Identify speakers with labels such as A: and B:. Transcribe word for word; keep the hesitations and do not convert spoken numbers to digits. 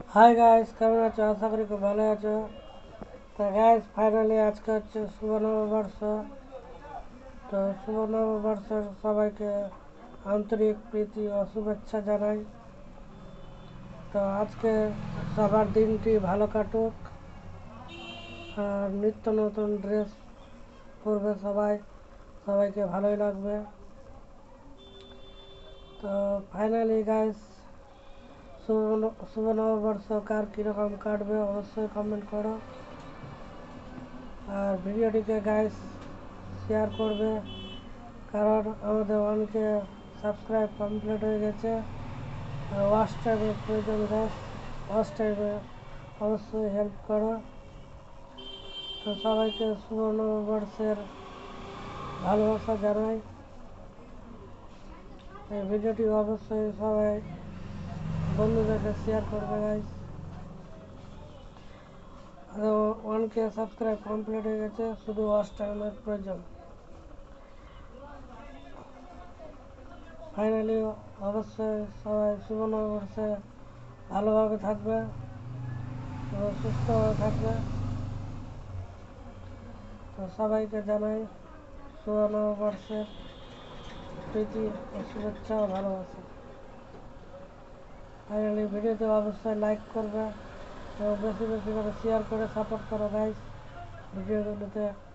A: Hi guys, কেমন আছো? আশা করি খুব ভালো আছো। তো গাইস, ফাইনালি আজকে হচ্ছে শুভ নববর্ষ। তো শুভ নববর্ষের সবাইকে আন্তরিক প্রীতি ও শুভেচ্ছা জানাই। তো আজকে সবার দিনটি ভালো কাটুক, আর নিত্য নতুন ড্রেস পরবে সবাই, সবাইকে ভালোই লাগবে। তো ফাইনালি গাইস, শুভ ন- শুভ নববর্ষ কার কীরকম কাটবে অবশ্যই কমেন্ট করো, আর ভিডিওটিকে গাইস শেয়ার করবে, কারণ আমাদের অনেকে সাবস্ক্রাইব কমপ্লিট হয়ে গেছে। ওয়াচ টাইমের প্রয়োজন গাইস, ওয়াচ টাইমে অবশ্যই হেল্প করো। তো সবাইকে শুভ নববর্ষের ভালোবাসা জানাই। এই ভিডিওটি অবশ্যই সবাই বন্ধুদেরকে শেয়ার করবে গাইস। আর ওয়ানকে সাবস্ক্রাইব কমপ্লিট হয়ে গেছে, শুধু ওয়াচ টাইমের প্রয়োজন। ফাইনালি অবশ্যই সবাই শুভ নববর্ষে ভালোভাবে থাকবে এবং সুস্থভাবে থাকবে। তো সবাইকে জানাই শুভ নববর্ষের প্রীতি ও শুভেচ্ছা ও ভালোবাসা। ফাইনালি ভিডিওতে অবশ্যই লাইক করবে এবং বেশি বেশি করে শেয়ার করে সাপোর্ট করো গাইস ভিডিওগুলোতে।